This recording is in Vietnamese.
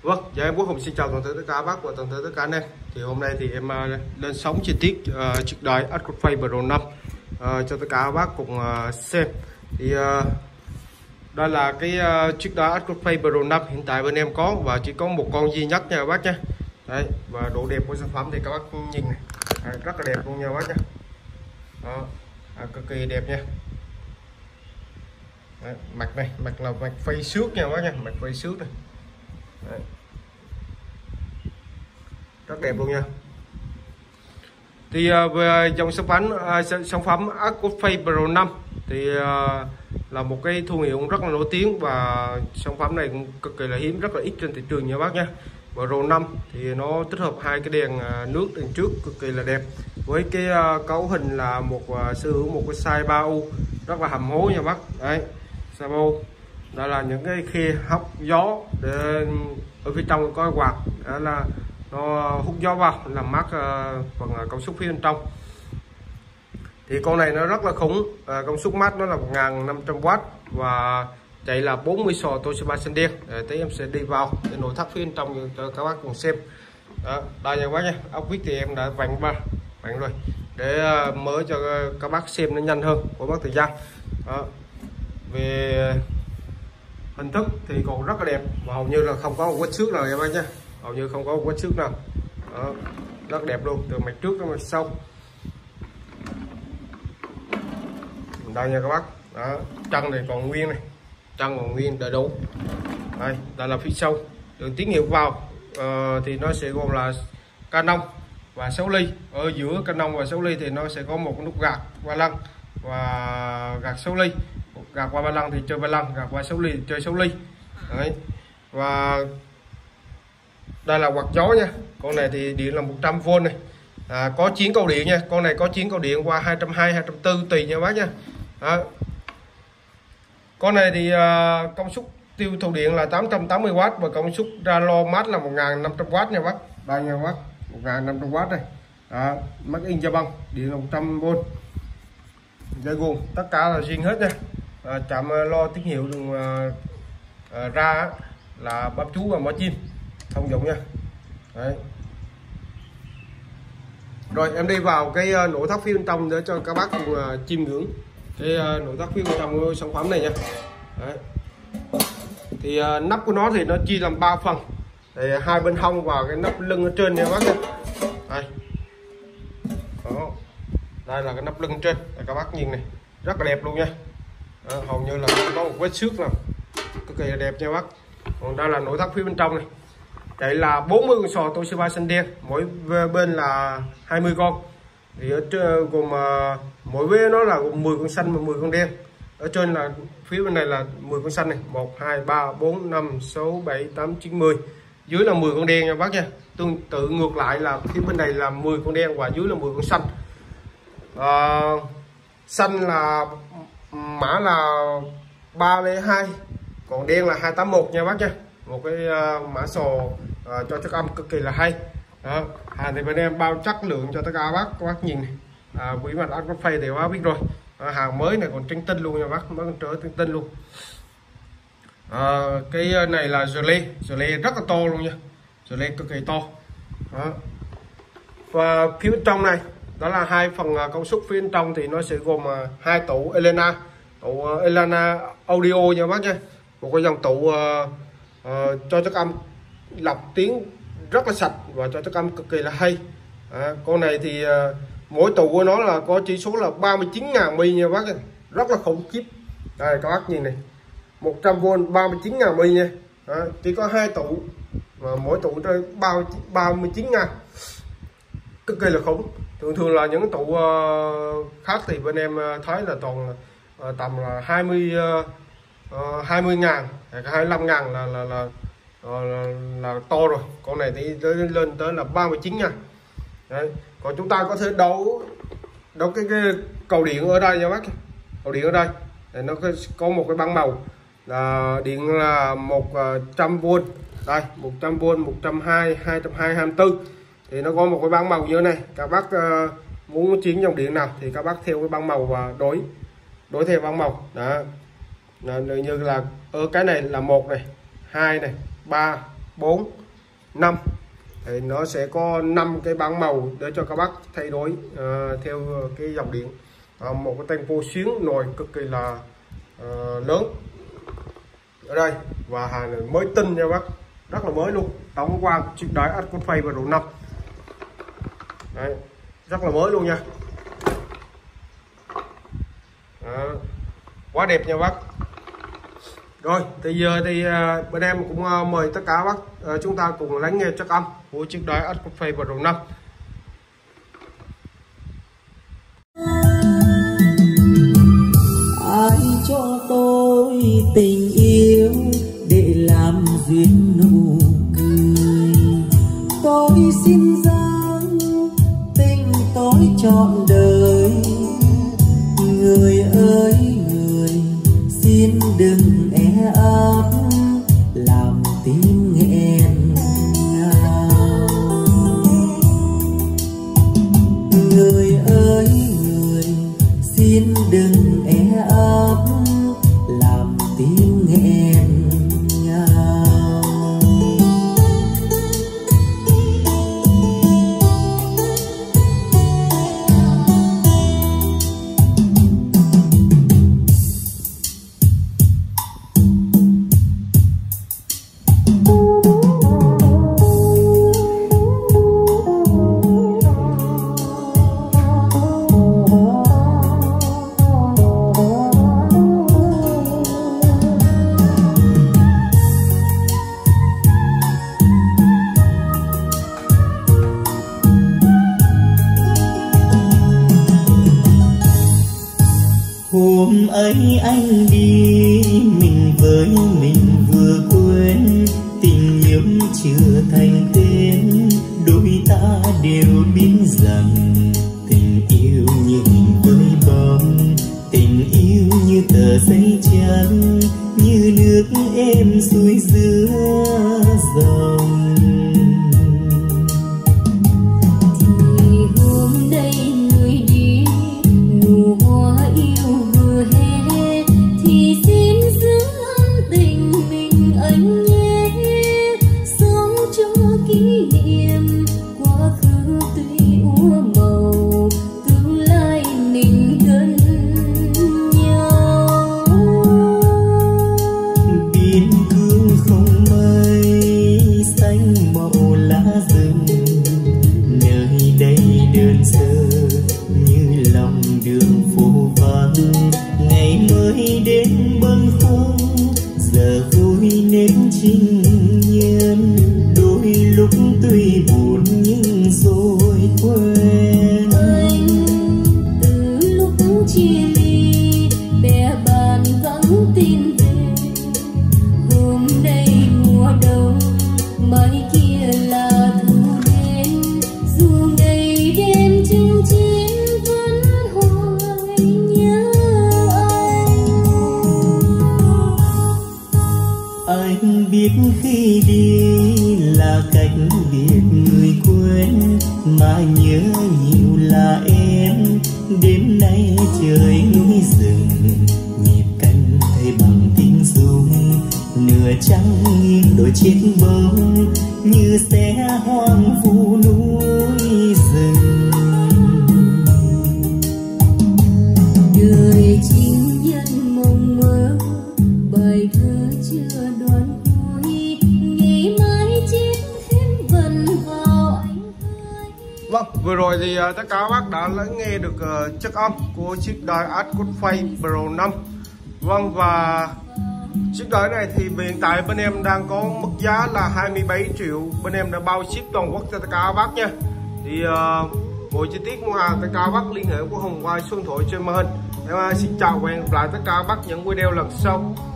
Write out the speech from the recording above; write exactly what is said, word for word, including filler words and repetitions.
Vâng, dạ em Quốc Hùng xin chào toàn thể tất cả bác và toàn thể tất cả anh em. Thì hôm nay thì em uh, lên sóng chi tiết uh, chiếc đài Aquaphase Pro năm uh, cho tất cả bác cùng uh, xem. Thì uh, đây là cái uh, chiếc đài Aquaphase Pro năm hiện tại bên em có và chỉ có một con duy nhất nha bác nha. Đấy, và độ đẹp của sản phẩm thì các bác nhìn này, Đấy, rất là đẹp luôn nha bác nha. Đó, à, cực kỳ đẹp nha. Đấy, mặt này, mặt là mặt phay xước nha bác nha, mặt phay xước này. Đấy. Rất đẹp luôn nha. Thì uh, về dòng sản phẩm uh, sản phẩm Aquaphase Pro năm thì uh, là một cái thương hiệu rất là nổi tiếng và sản phẩm này cũng cực kỳ là hiếm, rất là ít trên thị trường nha bác nha. Pro năm thì nó tích hợp hai cái đèn uh, nước đằng trước cực kỳ là đẹp với cái uh, cấu hình là một uh, sở hữu một cái size ba U rất là hầm hố nha bác. Đấy, size ba U. Đó là những cái khe hốc gió để ở phía trong có quạt, đó là nó hút gió vào làm mát uh, phần công suất phía bên trong. Thì con này nó rất là khủng, uh, công suất mát nó là một nghìn năm trăm oát và chạy là bốn mươi sò Toshiba xanh đen. Để tí em sẽ đi vào cái nội thất phía bên trong cho các bác cùng xem. Đó, đây nha bác nha, ốc vít thì em đã vặn ba vặn rồi để uh, mở cho các bác xem nó nhanh hơn của bác thời gian. Đó. Về hình thức thì còn rất là đẹp và hầu như là không có một vết xước nào em bác nhé, hầu như không có một vết xước nào. Đó, rất đẹp luôn từ mặt trước đến mặt sau. Đây nha các bác. Đó, chân này còn nguyên này, chân còn nguyên đầy đủ. Đây, đây là phía sau đường tín hiệu vào uh, thì nó sẽ gồm là canon và sáu ly. Ở giữa canon và sáu ly thì nó sẽ có một nút gạt qua lăng và gạt sáu ly, gạt qua ba lăng thì chơi ba lăng, gạt qua sáu ly thì chơi sáu ly. Đấy. Và đây là quạt gió nha, con này thì điện là một trăm vôn này, à, có chín cầu điện nha, con này có chín cầu điện qua hai trăm hai mươi, hai trăm bốn mươi tùy nha bác nha. Đó. Con này thì uh, công suất tiêu thụ điện là tám trăm tám mươi oát và công suất ra lo mát là một nghìn năm trăm oát nha bác. Đây nha bác, một nghìn năm trăm oát này. Đó, mắc in Japan, điện là một trăm vôn. Dây guồng tất cả là riêng hết nha. À, chạm lo tín hiệu đường à, à, ra là bắp chú và mỏ chim thông dụng nha. Đấy. Rồi em đi vào cái uh, nội thất phía bên trong để cho các bác cùng uh, chiêm ngưỡng cái uh, nội thất phía bên trong của sản phẩm này nha. Đấy. Thì uh, nắp của nó thì nó chia làm ba phần, thì hai bên hông và cái nắp lưng ở trên nha bác nha. Đây. Đó. Đây là cái nắp lưng trên, để các bác nhìn này, rất là đẹp luôn nha. Đó, hầu như là không có một vết xước nào, cực kỳ là đẹp nha bác. Còn đây là nội thất phía bên trong này, chạy là bốn mươi con sò Toshiba xanh đen, mỗi bên là hai mươi con. Thì ở trên gồm uh, mỗi vế nó là gồm mười con xanh và mười con đen. Ở trên là phía bên này là mười con xanh này, một hai ba bốn năm sáu bảy tám chín mười. Dưới là mười con đen nha bác nha. Tương tự ngược lại là phía bên này là mười con đen và dưới là mười con xanh. Uh, xanh là mã là ba lẻ hai, còn đen là hai tám một nha bác nha. Một cái uh, mã sò uh, cho chất âm cực kỳ là hay. Đó. Hàng thì bên em bao chất lượng cho tất cả bác, các bác nhìn này. À, quý mặt Aquaphase thì bác biết rồi. À, hàng mới này còn trinh tinh luôn nha bác, mới trở trinh tinh luôn. À, cái này là gilet, gilet rất là to luôn nha, gilet cực kỳ to. Đó. Và phía bên trong này đó là hai phần uh, công suất phía bên trong thì nó sẽ gồm uh, hai tủ Elena, tủ uh, Elena audio nha bác nha, một cái dòng tủ uh, uh, cho chất âm lọc tiếng rất là sạch và cho chất âm cực kỳ là hay. À, con này thì uh, mỗi tủ của nó là có chỉ số là ba mươi chín nghìn mi nha bác, rất là khủng khiếp. Đây các bác nhìn này, một trăm vôn ba mươi chín nghìn mi nha. À, chỉ có hai tủ và mỗi tủ trên ba mươi chín nghìn, cực kỳ là khủng. Thường thường là những tủ uh, khác thì bên em thấy là toàn uh, tầm là hai mươi uh, uh, hai mươi ngàn, hai mươi lăm ngàn là là, là, là, là là to rồi. Con này thì lên tới là ba mươi chín ngàn. Đấy. Còn chúng ta có thể đấu đấu cái, cái cầu điện ở đây nha bác, cầu điện ở đây để nó có một cái băng màu là điện là một trăm vôn, đây một trăm vôn, một trăm hai mươi, hai trăm hai mươi, hai trăm bốn thì nó có một cái băng màu như thế này. Các bác uh, muốn chuyển dòng điện nào thì các bác theo cái băng màu và đối đối theo băng màu. Đó, như là ở cái này là một này, hai này, ba, bốn, năm. Thì nó sẽ có năm cái bảng màu để cho các bác thay đổi uh, theo cái dòng điện. Uh, một cái tenpo xuyến nồi cực kỳ là uh, lớn ở đây, và hàng này mới tinh nha bác, rất là mới luôn. Tổng quan chiếc đài Aquaphase Pro năm. Đấy, rất là mới luôn nha. Đó, quá đẹp nha bác. Rồi bây giờ thì uh, bên em cũng uh, mời tất cả bác uh, chúng ta cùng lắng nghe chất âm của chiếc đài Aquaphase Pro năm. Ai cho tôi tình yêu để làm duyên nụ cười, tôi xin dâng tình tôi trọn đời. Người ơi người, xin đừng e ấp làm tim nghẹn ngào. Người ơi người, xin đừng e ấp làm tim nghẹn ngào. Hôm ấy anh đi mình với mình vừa quên, tình yêu chưa thành tên, đôi ta đều biết rằng tình yêu như hình với bóng, tình yêu như tờ giấy trắng, như nước êm xuôi giữa dòng. Thì hôm nay người đi, nụ hoa yêu vừa hè, thì xin giữ tình mình anh nhé, sống cho kỷ niệm quá khứ tuy úa màu, tương lai mình gần nhau. Biên cương không mây xanh màu lá rừng, nơi đây đơn sơ như lòng đường phố vắng. Ngày mới đến bâng khuâng, giờ vui nên trinh nhiên, đôi lúc tuy buồn nhưng rồi quên. Anh từ lúc chia ly bè bạn vắng tin về, hôm nay mùa đông mai kia là thu đến, dù ngày đêm chinh chiến vẫn hoài nhớ anh. Anh biết khi đi là cách biệt người quên, mà nhớ nhiều là em. Đêm nay trời núi rừng, nhịp canh thay bằng tiếng rung, nửa trắng nghiêng đôi chiếc bóng, như xe hoang vu núi rừng. Đời chinh nhân mộng mơ, bài thơ chưa đoạn cuối, ngày mai chết thêm vần vào anh ơi. Vâng, vừa rồi thì uh, tất cả các bác đã lắng nghe được uh, chất âm của chiếc đài Aquaphase Pro năm. Vâng, và chiếc đài này thì hiện tại bên em đang có mức giá là hai mươi bảy triệu, bên em đã bao ship toàn quốc cho tất cả các bác nha. Thì uh, mọi chi tiết mua hàng tất cả các bác liên hệ của Hồng qua số điện thoại trên màn hình. Em uh, xin chào và hẹn gặp lại tất cả các bác những video lần sau.